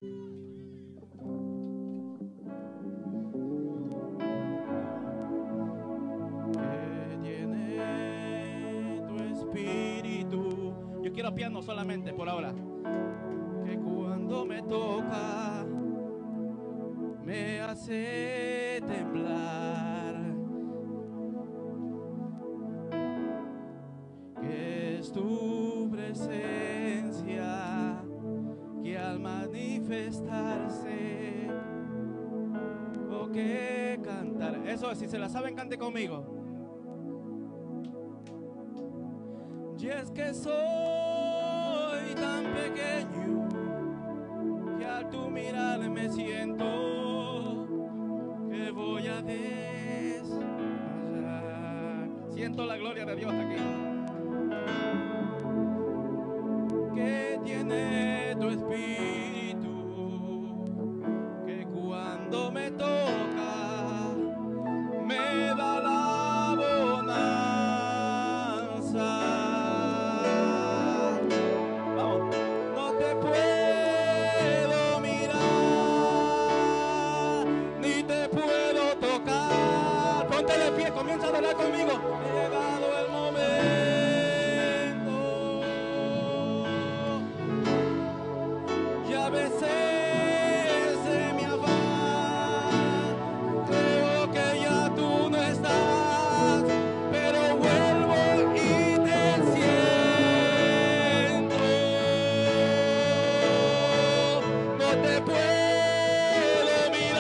tiene tu espíritu. Yo quiero piano solamente por ahora. Que cuando me toca me hace temblar. Que es tu presencia que al manifestarse o que cantar. Eso es, si se la saben, cante conmigo. Y es que soy tan pequeño que al tu mirar me siento que voy a desmayar. Siento la gloria de Dios aquí. Que tiene tu espíritu, que cuando me toca me da la bonanza. Vamos, no te puedo mirar, ni te puedo tocar. Ponte de pie, comienza a adorar conmigo. Ha llegado el momento. Y a veces se me afán, creo que ya tú no estás, pero vuelvo y te siento. No te puedo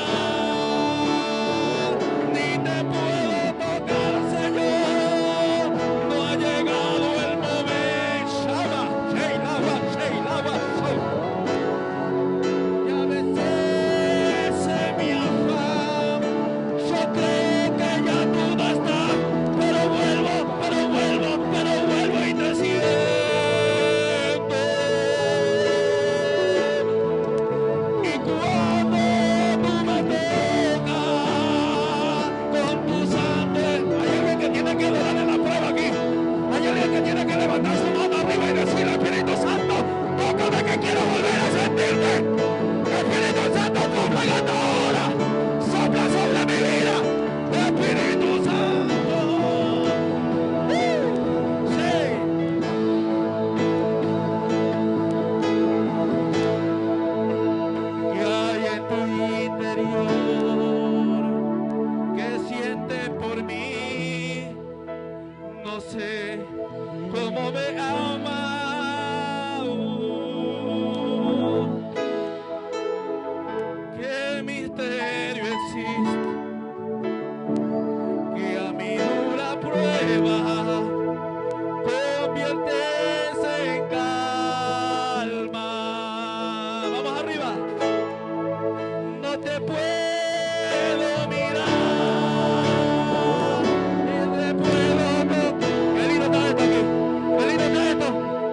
mirar, ni te puedo tocar, Señor. No ha llegado el momento. Shaba, Sheilaba, Sheilaba, Sheilaba. Y a veces se me afán, yo creo que ya tú no estás, pero vuelvo y te siento. Y cuando tú me tocas con tu sangre, hay alguien que tiene que adorar en la prueba aquí. Hay alguien que tiene que levantar su mano arriba y decir: Espíritu Santo, tócame que quiero volver a sentirte. Espíritu Santo, sopla ahora, sopla sobre mi vida. Espíritu Santo, sí. ¿Qué hay en tu interior? ¿Qué sientes por mí? No sé cómo me ama. Qué misterio existe que a mi dura prueba conviertes en calma. Vamos arriba. No te puedo mirar, ni te puedo tocar. Qué lindo está esto aquí. Qué lindo está esto.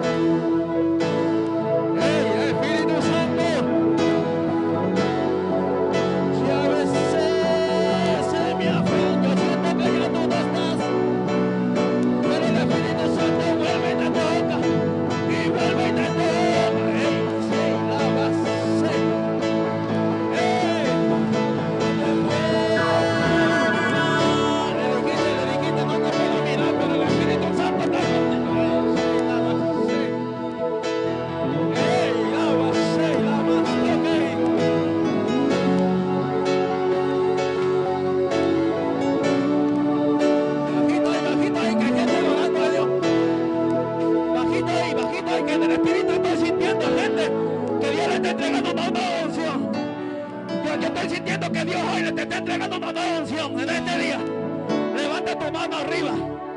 ¡Ey, Espíritu Santo! Si a veces se me afán, yo siento que ya tú no estás, pero el Espíritu Santo vuelve y te toca, y vuelve y te toca. ¡Ey, sí, la vas, sí! ¡Ey! No te puedo mirar. Le dijiste, no te puedo mirar, pero el Espíritu Santo está contigo. ¡Ey, sí, la vas, sí! ¡Ey, la vas, sí, la vas, ok! Bajito ahí, que hay gente adorando a Dios. Bajito ahí, que en el Espíritu estoy sintiendo gente que Dios le está entregando una nueva unción. Yo estoy sintiendo que Dios hoy le está entregando una nueva unción en este día. Levanta tu mano arriba.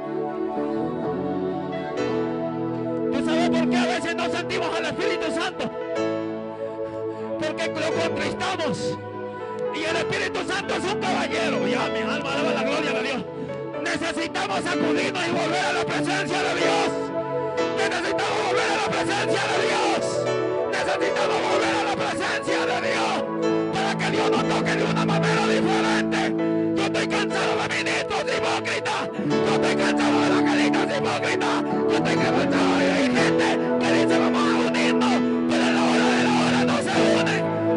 ¿Tú sabes por qué a veces no sentimos al Espíritu Santo? Porque lo contristamos. Y el Espíritu Santo es un caballero. Ya, mi alma alaba la gloria de Dios. Necesitamos sacudirnos y volver a la presencia de Dios. Necesitamos volver a la presencia de Dios. Necesitamos volver a la presencia de Dios. Para que Dios nos toque de una manera diferente. Yo estoy cansado de ministros hipócritas. Yo estoy cansado de evangelitas hipócritas. Yo estoy cansado de gente que dice vamos a unirnos, pero a la hora de la hora no se unen.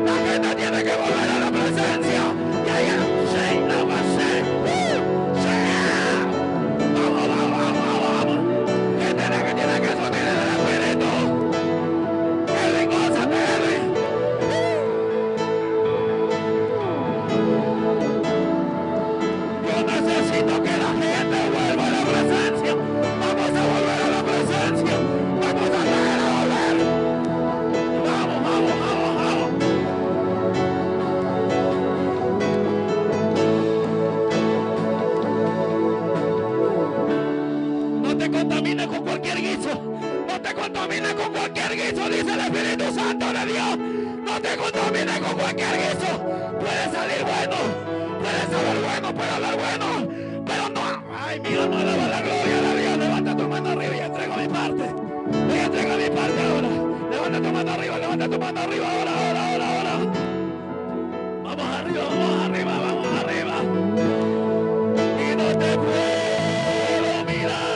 no te contamines con cualquier guiso. Puede salir bueno, puede saber bueno, puede hablar bueno, pero no. Ay, mi alma alaba la gloria de Dios. Levanta tu mano arriba y entrego mi parte. Voy a entregar mi parte ahora. Levanta tu mano arriba, levanta tu mano arriba ahora, ahora, ahora, ahora. Vamos arriba, vamos arriba, vamos arriba. Y no te puedo mirar,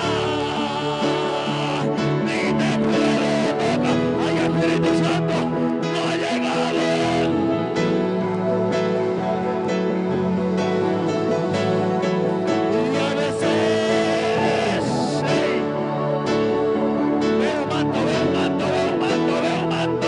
ni te puedo tocar. Ay, Espíritu Santo, no ha llegado Él. Y a veces, hey, veo un manto, veo un manto, veo un manto, veo un manto.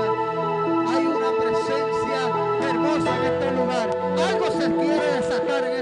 Algo se quiere desatar en